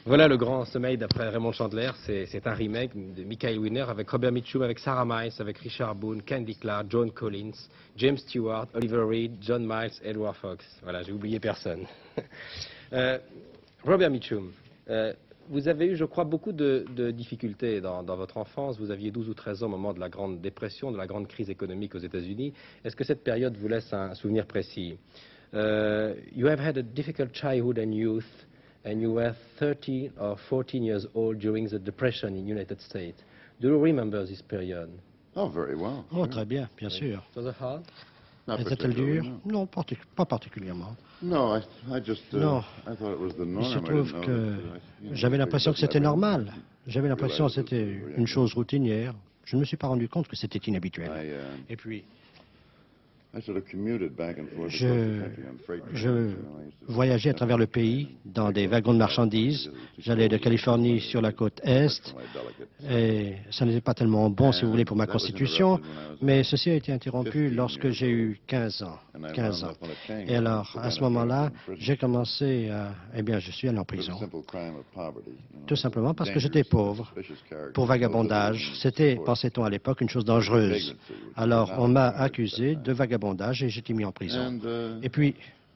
Voilà le grand sommeil d'après Raymond Chandler. C'est un remake de Michael Winner avec Robert Mitchum, avec Sarah Miles, avec Richard Boone, Candy Clark, Joan Collins, James Stewart, Oliver Reed, John Miles, Edward Fox. Voilà, j'ai oublié personne. Robert Mitchum, vous avez eu, je crois, beaucoup de difficultés dans votre enfance. Vous aviez 12 ou 13 ans au moment de la Grande Dépression, de la grande crise économique aux États-Unis. Est-ce que cette période vous laisse un souvenir précis? You have had a difficult childhood and youth, and you were 13 or 14 years old during the Depression in United States. Do you remember this period? Oh, very well. Oh, très bien, bien sûr. Was it hard? Not Était-elle particularly, dure? no. Non, pas particulièrement. No, I just, Non. I thought it was the Il norm. se I trouve didn't know que that, j'avais l'impression que c'était every- normal. J'avais l'impression que realized c'était it was une chose routinière. Je ne me suis pas rendu compte que c'était inhabituel. I Et puis, sort of commuted back and forth across Je- the country on freight trains, je you know, I used to- voyageais à travers le pays dans des wagons de marchandises. J'allais de Californie sur la côte Est. Et ça n'était pas tellement bon, si vous voulez, pour ma constitution, mais ceci a été interrompu lorsque j'ai eu 15 ans. 15 ans. Et alors, à ce moment-là, j'ai commencé à... Eh bien, je suis allé en prison. Tout simplement parce que j'étais pauvre, pour vagabondage. C'était, pensait-on à l'époque, une chose dangereuse. Alors, on m'a accusé de vagabondage et j'ai été mis en prison. Et puis,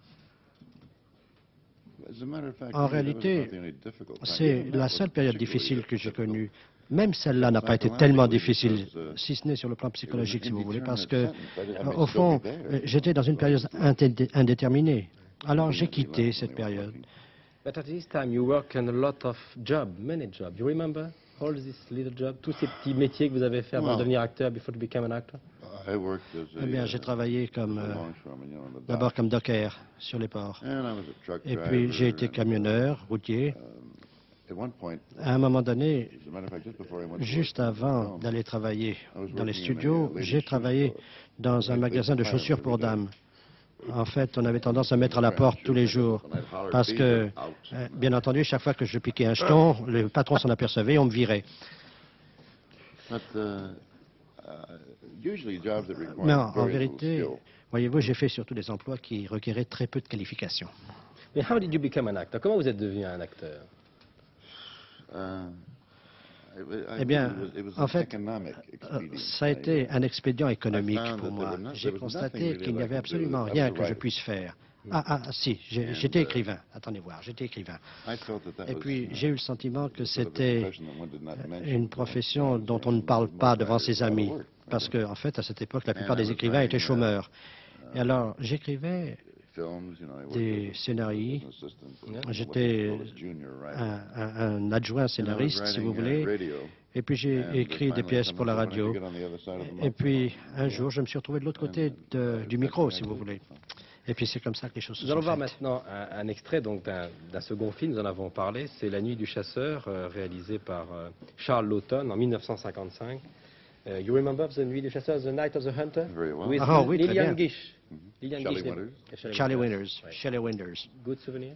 en réalité, c'est la seule période difficile que j'ai connue. Même celle-là n'a pas été tellement difficile, si ce n'est sur le plan psychologique, si vous voulez, parce que, au fond, j'étais dans une période indéterminée. Alors, j'ai quitté cette période. But at this time, you work on a lot of jobs, many jobs. You remember all these little jobs, tous ces petits métiers que vous avez fait avant de devenir acteur, before to become an actor? Eh bien, j'ai travaillé comme, d'abord comme docker sur les ports. Et puis, j'ai été camionneur, routier. À un moment donné, juste avant d'aller travailler dans les studios, j'ai travaillé dans un magasin de chaussures pour dames. En fait, on avait tendance à mettre à la porte tous les jours parce que, bien entendu, chaque fois que je piquais un jeton, le patron s'en apercevait et on me virait. Mais en vérité, voyez-vous, j'ai fait surtout des emplois qui requéraient très peu de qualifications. Mais how did you become an actor? Comment vous êtes devenu un acteur? Eh bien, en fait, ça a été un expédient économique pour moi. J'ai constaté qu'il n'y avait absolument rien que je puisse faire. Si, j'étais écrivain. Attendez voir, j'étais écrivain. Et puis, j'ai eu le sentiment que c'était une profession dont on ne parle pas devant ses amis. Parce qu'en fait, à cette époque, la plupart des écrivains étaient chômeurs. Et alors, j'écrivais des scénarios. J'étais un adjoint scénariste, si vous voulez. Et puis j'ai écrit des pièces pour la radio. Et puis un jour, je me suis retrouvé de l'autre côté du micro, si vous voulez. Et puis c'est comme ça que les choses se sont faites. Nous allons voir maintenant un extrait d'un second film, nous en avons parlé. C'est La Nuit du Chasseur, réalisé par Charles Laughton en 1955. You remember The Nuit du Chasseur, The Night of the Hunter? With Oui, très Lillian bien. Gish. Lillian Shelley Gish, Winters. Charlie Winters, Ouais. Shelley Winters. Good souvenir?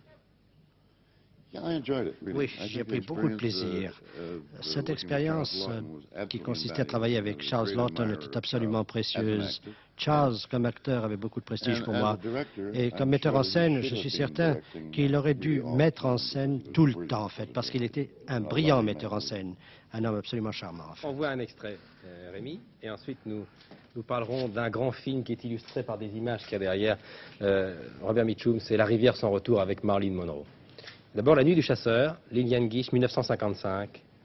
Oui, j'ai pris beaucoup de plaisir. Cette expérience qui consistait à travailler avec Charles Laughton était absolument précieuse. Charles, comme acteur, avait beaucoup de prestige pour moi. Et comme metteur en scène, je suis certain qu'il aurait dû mettre en scène tout le temps, en fait, parce qu'il était un brillant metteur en scène, un homme absolument charmant. En fait. On voit un extrait, Rémi, et ensuite nous parlerons d'un grand film qui est illustré par des images qu'il y a derrière Robert Mitchum, c'est La rivière sans retour avec Marilyn Monroe. D'abord, La Nuit du Chasseur, Lillian Gish, 1955,